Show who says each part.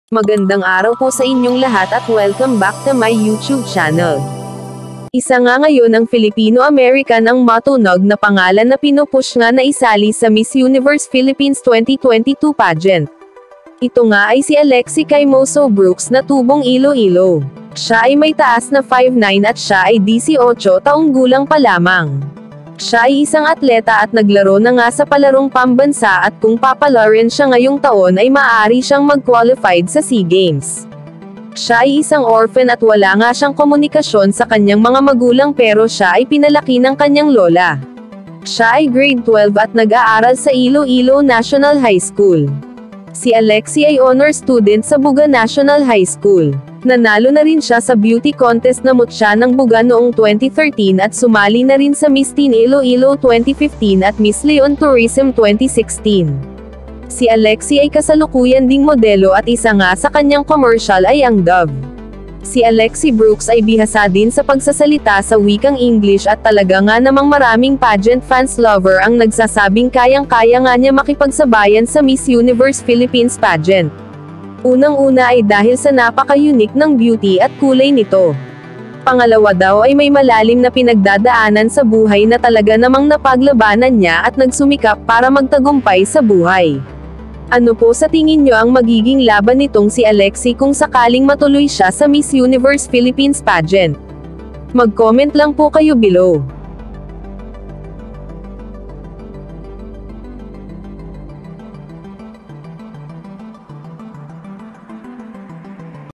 Speaker 1: Magandang araw po sa inyong lahat at welcome back to my YouTube channel. Isa nga ngayon ang Filipino-American ang matunog na pangalan na pinupush nga na isali sa Miss Universe Philippines 2022 pageant. Ito nga ay si Alexie Caymoso Brooks na tubong Iloilo. Siya ay may taas na 5'9" at siya ay 18 taong gulang pa lamang. Siya ay isang atleta at naglaro na nga sa palarong pambansa at kung papalarin siya ngayong taon ay maaari siyang mag-qualified sa SEA Games. Siya ay isang orphan at wala nga siyang komunikasyon sa kanyang mga magulang pero siya ay pinalaki ng kanyang lola. Siya ay grade 12 at nag-aaral sa Iloilo National High School. Si Alexie ay honor student sa Buga National High School. Nanalo na rin siya sa beauty contest na Mutya ng Buga noong 2013 at sumali na rin sa Miss Teen Iloilo 2015 at Miss Leon Tourism 2016. Si Alexie ay kasalukuyan ding modelo at isa nga sa kanyang commercial ay ang Dove. Si Alexie Brooks ay bihasa din sa pagsasalita sa wikang English at talaga nga namang maraming pageant fans lover ang nagsasabing kayang-kaya nga niya makipagsabayan sa Miss Universe Philippines pageant. Unang-una ay dahil sa napaka-unique ng beauty at kulay nito. Pangalawa daw ay may malalim na pinagdadaanan sa buhay na talaga namang napaglabanan niya at nagsumikap para magtagumpay sa buhay. Ano po sa tingin nyo ang magiging laban nitong si Alexie kung sakaling matuloy siya sa Miss Universe Philippines pageant? Mag-comment lang po kayo below.